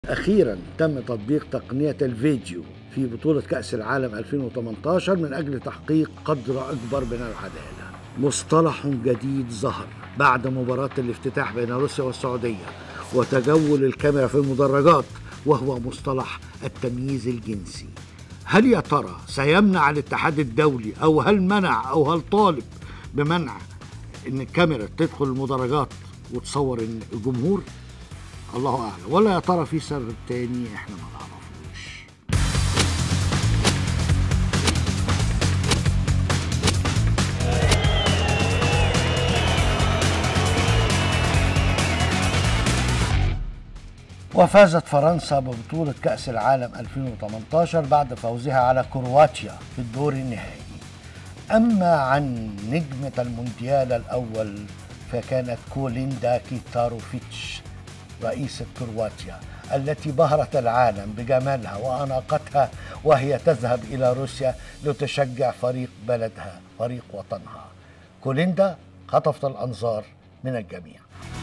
أخيرا تم تطبيق تقنية الفيديو في بطولة كأس العالم 2018 من أجل تحقيق قدر أكبر من العدالة. مصطلح جديد ظهر بعد مباراة الافتتاح بين روسيا والسعودية وتجول الكاميرا في المدرجات، وهو مصطلح التمييز الجنسي. هل يا ترى سيمنع الاتحاد الدولي أو هل منع أو هل طالب بمنع إن الكاميرا تدخل المدرجات وتصور الجمهور؟ الله أعلم. ولا يا ترى في سبب تاني احنا ما نعرفوش. وفازت فرنسا ببطولة كأس العالم 2018 بعد فوزها على كرواتيا في الدور النهائي. أما عن نجمة المونديال الأول فكانت كوليندا كيتاروفيتش رئيسة كرواتيا التي بهرت العالم بجمالها وأناقتها وهي تذهب إلى روسيا لتشجع فريق بلدها، فريق وطنها. كوليندا خطفت الأنظار من الجميع.